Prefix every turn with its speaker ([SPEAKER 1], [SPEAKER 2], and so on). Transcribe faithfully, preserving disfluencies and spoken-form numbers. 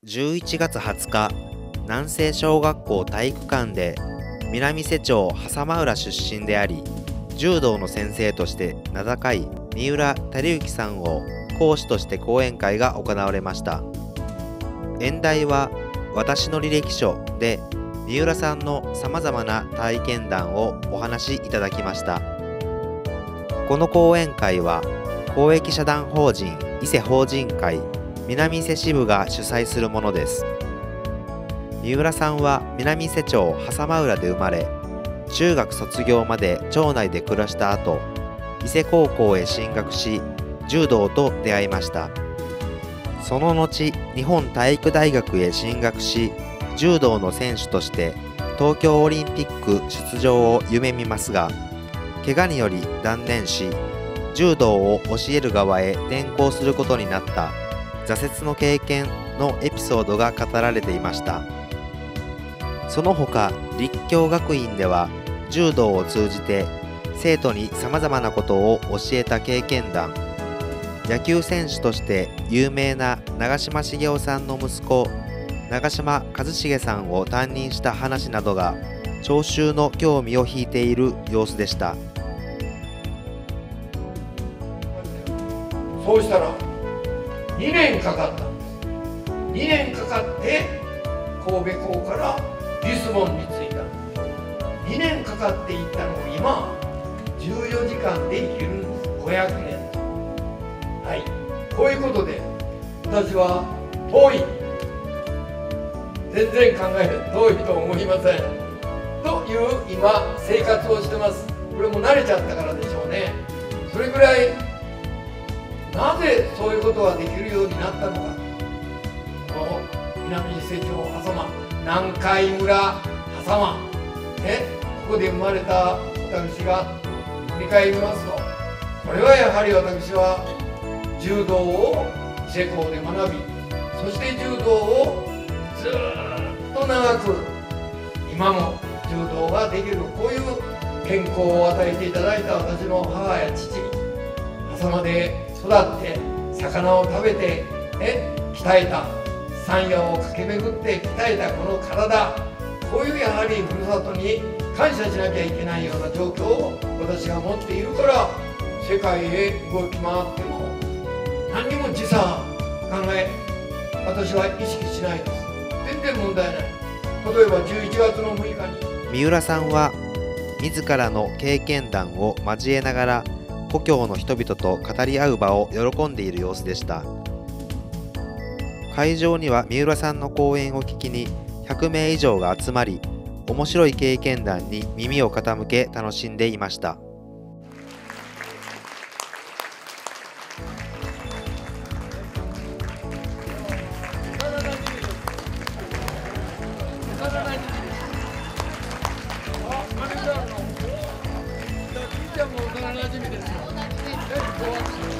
[SPEAKER 1] じゅういちがつはつか、南西小学校体育館で南瀬町狭間浦出身であり、柔道の先生として名高い三浦照之さんを講師として講演会が行われました。演題は私の履歴書で、三浦さんのさまざまな体験談をお話しいただきました。この講演会は公益社団法人伊勢法人会南伊勢支部が主催するものです。三浦さんは南伊勢町狭間浦で生まれ、中学卒業まで町内で暮らした後、伊勢高校へ進学し、柔道と出会いました。その後、日本体育大学へ進学し、柔道の選手として東京オリンピック出場を夢見ますが、怪我により断念し、柔道を教える側へ転向することになった挫折の経験のエピソードが語られていました。その他、立教学院では柔道を通じて生徒にさまざまなことを教えた経験談、野球選手として有名な長嶋茂雄さんの息子長嶋一茂さんを担任した話などが聴衆の興味を引いている様子でした。
[SPEAKER 2] そうしたらにねんかかったんです。にねんかかって神戸港からリスボンに着いたんです。にねんかかって行ったのを今じゅうよじかんで行けるんです。ごひゃくねん。はい、こういうことで私は遠い、全然考える遠いと思いませんという今生活をしてます。これも慣れちゃったからでしょうね。それぐらいなぜそういうことができるようになったのか、この南伊勢町狭間、南海村狭間、ね、ここで生まれた私が振り返りますと、これはやはり私は柔道を伊勢港で学び、そして柔道をずっと長く今も柔道ができる、こういう健康を与えていただいた私の母や父、狭間で育って魚を食べて、ね、鍛えた山野を駆け巡って鍛えたこの体、こういうやはりふるさとに感謝しなきゃいけないような状況を私が持っているから、世界へ動き回っても何にも時差考え私は意識しないです。全然問題ない。例えばじゅういちがつのむいかに
[SPEAKER 1] 三浦さんは自らの経験談を交えながら故郷の人々と語り合う場を喜んでいる様子でした。会場には三浦さんの講演を聞きにひゃくめい以上が集まり、面白い経験談に耳を傾け楽しんでいました。
[SPEAKER 2] もう幼馴染ですよ。